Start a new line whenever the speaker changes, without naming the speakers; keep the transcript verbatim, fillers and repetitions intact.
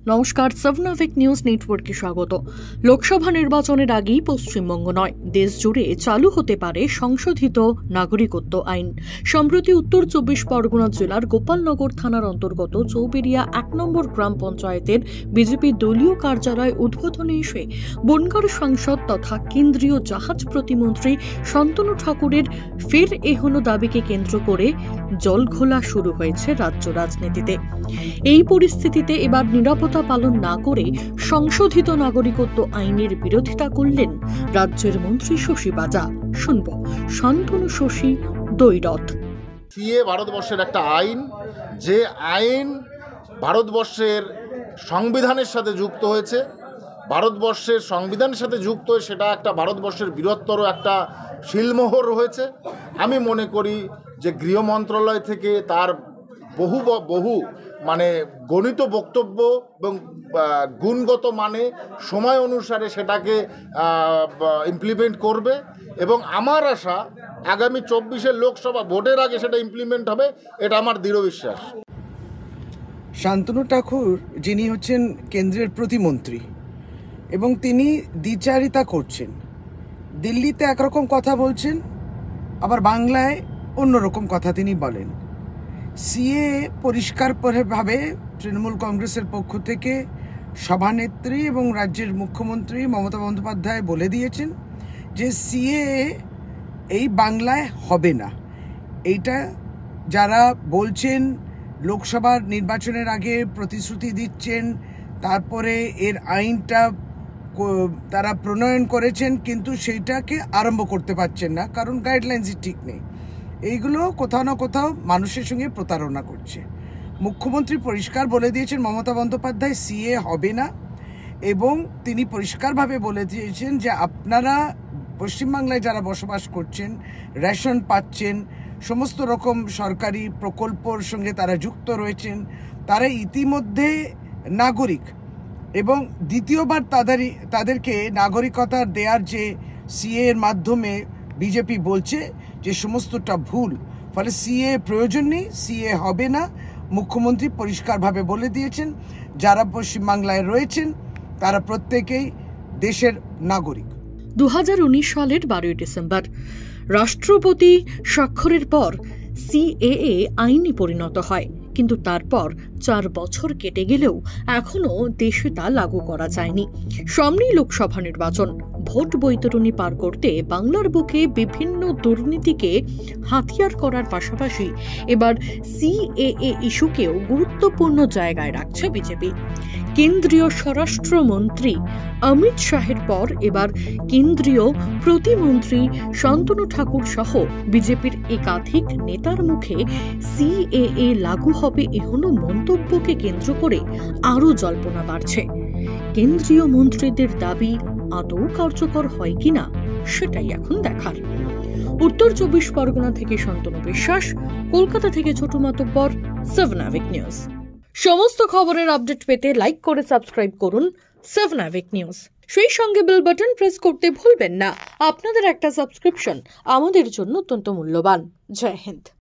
নমস্কার, সাবনাভিক নিউজ নেটওয়ার্কে স্বাগত। লোকসভা নির্বাচনের আগেই পশ্চিমবঙ্গ নয়, দেশ জুড়ে চালু হতে পারে সংশোধিত নাগরিকত্ব আইন। সম্প্রতি উত্তর চব্বিশ পরগনা জেলার গোপালনগর থানার অন্তর্গত চৌবেরিয়া এক নম্বর গ্রাম পঞ্চায়েতের বিজেপি দলীয় কার্যালয় উদ্বোধনে এসে বনগাঁর সাংসদ তথা কেন্দ্রীয় জাহাজ প্রতিমন্ত্রী শান্তনু ঠাকুরের ফের এহনো দাবিকে কেন্দ্র করে জলঘোলা শুরু হয়েছে রাজ্য রাজনীতিতে। এই পরিস্থিতিতে এবার নিরাপত্তা পালন না করে সংশোধিত নাগরিকত্ব আইনের বিরোধিতা করলেন রাজ্যের মন্ত্রী শশী বাজা। শুনব শান্তনু শশী দৈরথ।
সিএ ভারতবর্ষের একটা আইন, যে আইন ভারতবর্ষের সংবিধানের সাথে যুক্ত হয়েছে। ভারতবর্ষের সংবিধানের সাথে যুক্ত হয়ে সেটা একটা ভারতবর্ষের বৃহত্তর একটা শিলমোহর হয়েছে। আমি মনে করি যে গৃহ মন্ত্রণালয় থেকে তার বহু বহু মানে গণিত বক্তব্য এবং গুণগত মানে সময় অনুসারে সেটাকে ইমপ্লিমেন্ট করবে এবং আমার আশা আগামী চব্বিশের লোকসভা ভোটের আগে সেটা ইমপ্লিমেন্ট হবে, এটা আমার দৃঢ় বিশ্বাস।
শান্তনু ঠাকুর যিনি হচ্ছেন কেন্দ্রের প্রতিমন্ত্রী এবং তিনি দ্বিচারিতা করছেন, দিল্লিতে একরকম কথা বলছেন, আবার বাংলায় অন্যরকম কথা তিনি বলেন। সিএ পরিষ্কারভাবে তৃণমূল কংগ্রেসের পক্ষ থেকে সভানেত্রী এবং রাজ্যের মুখ্যমন্ত্রী মমতা বন্দ্যোপাধ্যায় বলে দিয়েছেন যে সিএ এই বাংলায় হবে না। এইটা যারা বলছেন লোকসভার নির্বাচনের আগে প্রতিশ্রুতি দিচ্ছেন, তারপরে এর আইনটা তারা প্রণয়ন করেছেন কিন্তু সেইটাকে আরম্ভ করতে পারছেন না, কারণ গাইডলাইন্সই ঠিক নেই। এইগুলো কোথাও না কোথাও মানুষের সঙ্গে প্রতারণা করছে। মুখ্যমন্ত্রী পরিষ্কার বলে দিয়েছেন মমতা বন্দ্যোপাধ্যায় সিএ হবে না, এবং তিনি পরিষ্কারভাবে বলে দিয়েছেন যে আপনারা পশ্চিমবাংলায় যারা বসবাস করছেন, রেশন পাচ্ছেন, সমস্ত রকম সরকারি প্রকল্পর সঙ্গে তারা যুক্ত রয়েছেন, তারা ইতিমধ্যে নাগরিক, এবং দ্বিতীয়বার তাদের তাদেরকে নাগরিকতা দেওয়ার যে সিএ এর মাধ্যমে বিজেপি বলছে যে সমস্তটা ভুল, ফলে সিএ প্রয়োজন নেই, সিএ হবে না। মুখ্যমন্ত্রী পরিষ্কারভাবে বলে দিয়েছেন যারা পশ্চিমবাংলায় রয়েছেন তারা প্রত্যেকেই দেশের নাগরিক।
দু হাজার উনিশ সালের বারোই ডিসেম্বর রাষ্ট্রপতি স্বাক্ষরের পর সিএএ আইনে পরিণত হয়, কিন্তু তারপর চার বছর কেটে গেলেও এখনো দেশে তা লাগু করা যায়নি। সামনেই লোকসভা নির্বাচন, ভোট বৈতরণী পার করতে বাংলার বুকে বিভিন্ন দুর্নীতিকে হাতিয়ার করার পাশাপাশি এবার সিএএ ইস্যুকেও গুরুত্বপূর্ণ জায়গায় রাখছে বিজেপি। কেন্দ্রীয় স্বরাষ্ট্রমন্ত্রী অমিত শাহের পর এবার কেন্দ্রীয় প্রতিমন্ত্রী শান্তনু ঠাকুর সহ বিজেপির একাধিক নেতার মুখে সিএএ লাগু হবে এহনো মন্তব্যকে কেন্দ্র করে আরও জল্পনা বাড়ছে। কেন্দ্রীয় মন্ত্রীদের দাবি আদৌ কার্যকর হয় কিনা সেটাই এখন দেখার। উত্তর চব্বিশ পরগনা থেকে শান্তনু বিশ্বাস, কলকাতা থেকে ছোট মাতব্বর, সাবনাভিক নিউজ। সমস্ত খবরের আপডেট পেতে লাইক করে সাবস্ক্রাইব করুন সাবনাভিক নিউজ। সেই সঙ্গে বেল বাটন প্রেস করতে ভুলবেন না। আপনাদের একটা সাবস্ক্রিপশন আমাদের জন্য অত্যন্ত মূল্যবান। জয় হিন্দ।